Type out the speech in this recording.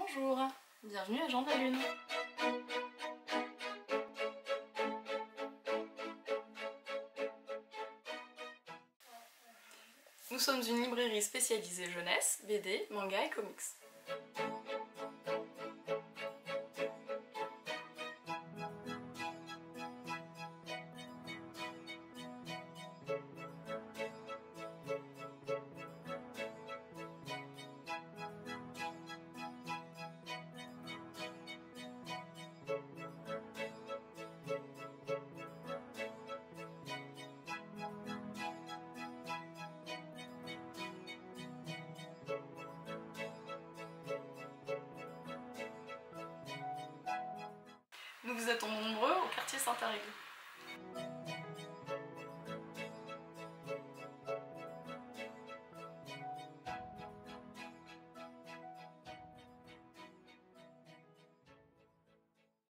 Bonjour, bienvenue à Jean de la Lune. Nous sommes une librairie spécialisée jeunesse, BD, manga et comics. Nous vous attendons nombreux au quartier Saint-Arrigue.